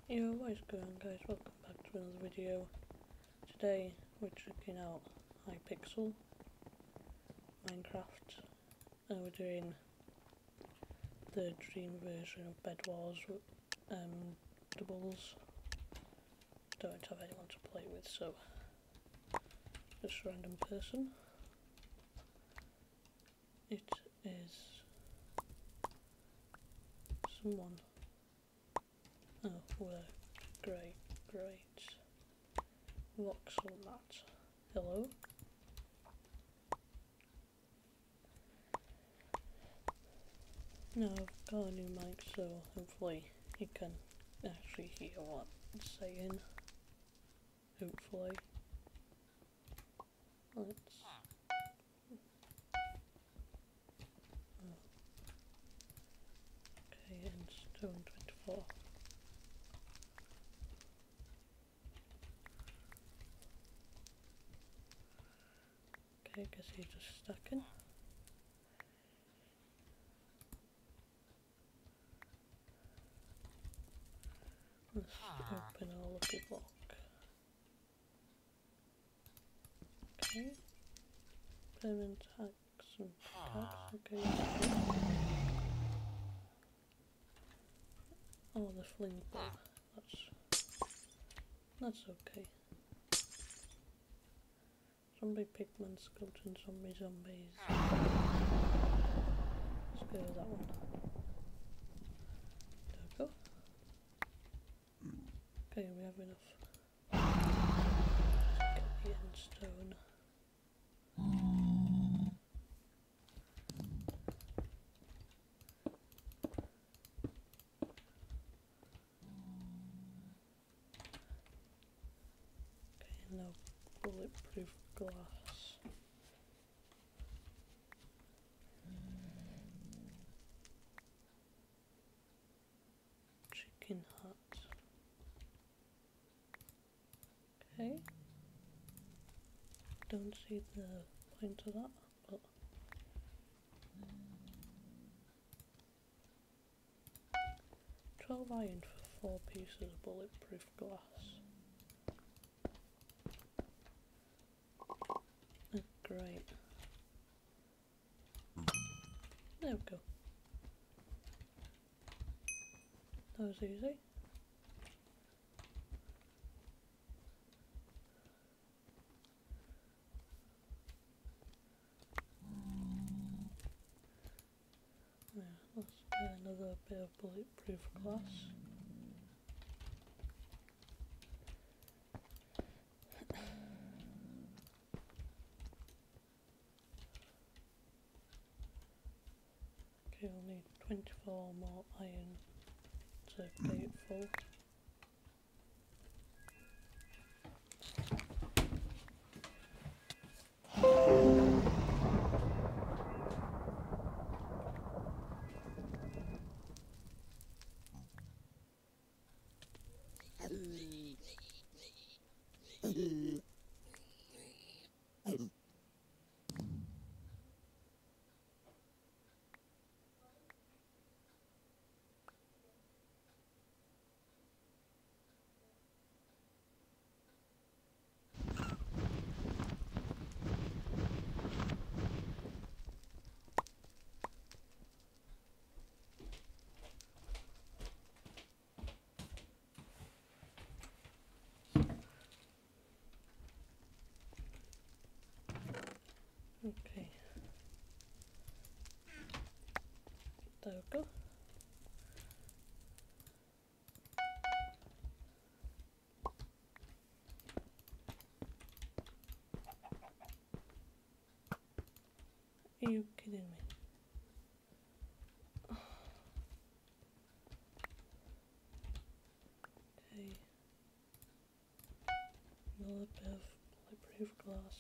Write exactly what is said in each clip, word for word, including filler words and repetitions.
Yo, what is going on, guys? Welcome back to another video. Today we're checking out Hypixel Minecraft and we're doing the dream version of Bed Wars um, doubles. Don't have anyone to play with, so just a random person. It is someone. Oh, we're great, great. Voxel Matt. Hello. Now I've got a new mic, so hopefully you can actually hear what I'm saying. Hopefully. Let's. Oh. Okay, and stone twenty-four. Okay, I guess he's just stacking. Let's open our lucky block. Okay. Permanent axe and pickaxe. Okay, that's good. Oh, the fling bow. That's that's okay. Zombie pigman, skeleton, zombie, zombies. Let's go with that one. There we go. Okay, we have enough. Let's get the end stone. Okay, now bulletproof glass. Chicken hut. Okay. Don't see the point of that, but twelve iron for four pieces of bulletproof glass. Oh, great. There we go. That was easy. Yeah, let's get another bit of bulletproof glass. Okay, we'll need twenty-four more iron to get it full. Okay. There we go. Are you kidding me? Okay. Another bit of bulletproof glass.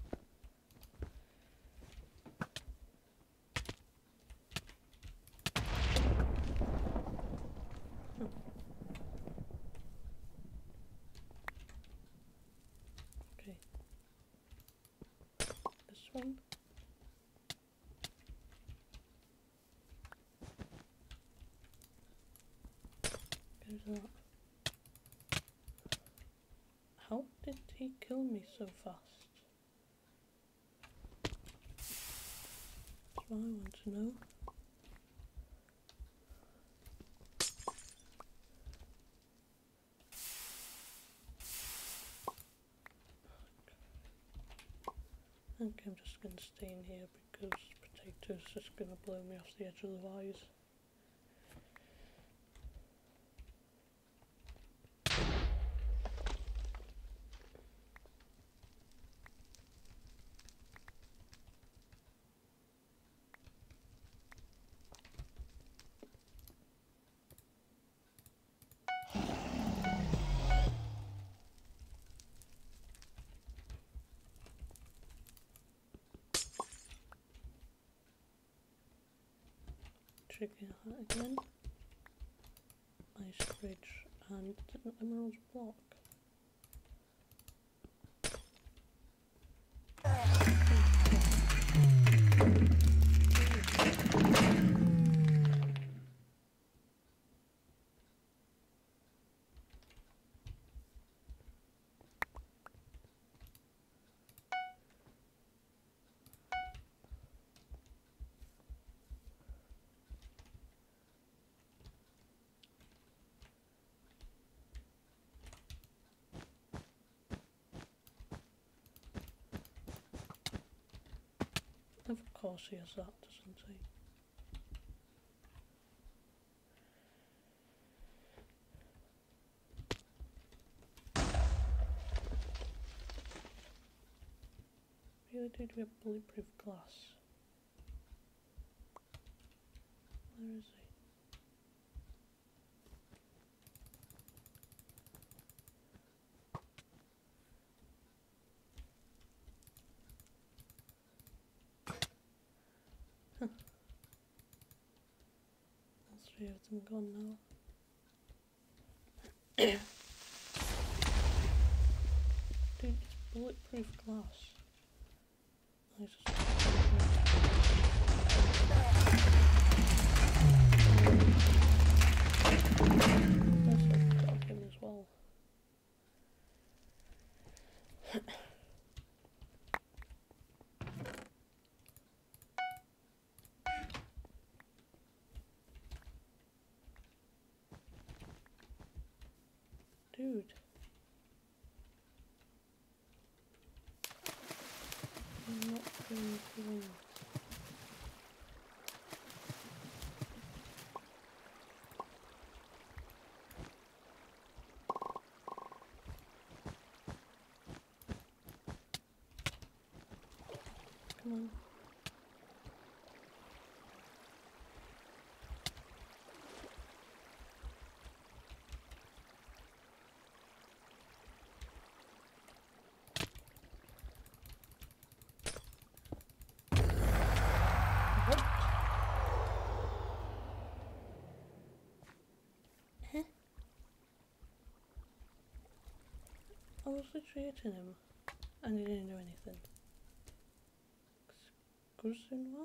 Okay. This one. Goes that. he kill me so fast? That's what I want to know. I think I'm just going to stay in here because Potato's just going to blow me off the edge of the vise. Chicken hat again. Ice bridge and an emerald block. Of course he has that, doesn't he? Really did we have bulletproof glass? Where is he? Three of them gone now. Dude, it's bulletproof glass. I just Let's have him as well. Dude. I'm not going to win. Come on. I was literally hitting him and he didn't do anything. Excuse moi?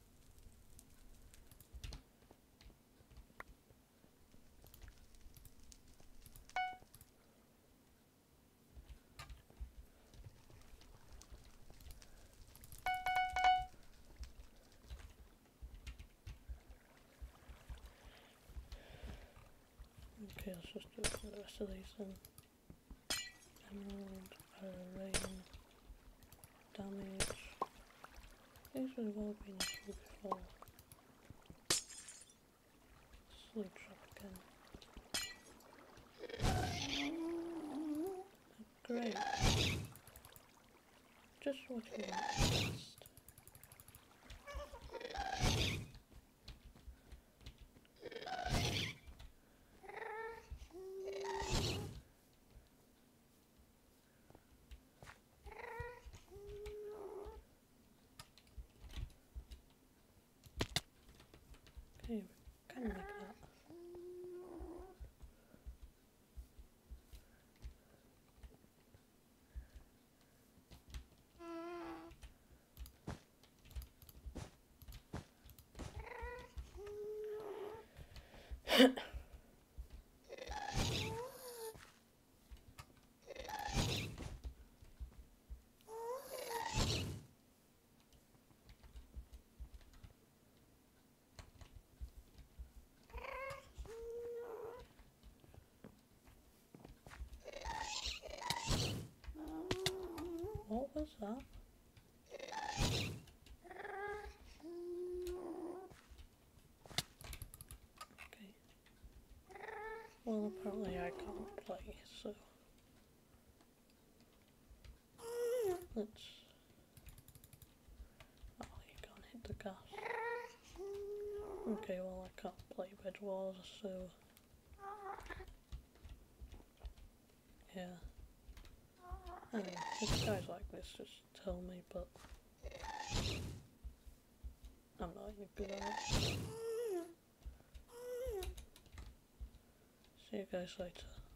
Okay, let's just do it for the rest of these then. Emerald, uh, rain, damage. These would have all been useful before. Slow trap again. Great. Just what you want. Okay, kind of like that. What was that? Okay. Well, apparently I can't play, so let's... Oh, you can't hit the gas. Okay, well I can't play Bed Wars, so... Yeah. Anyway, if you guys like this, just tell me, but... I'm not any good at it. See you guys later.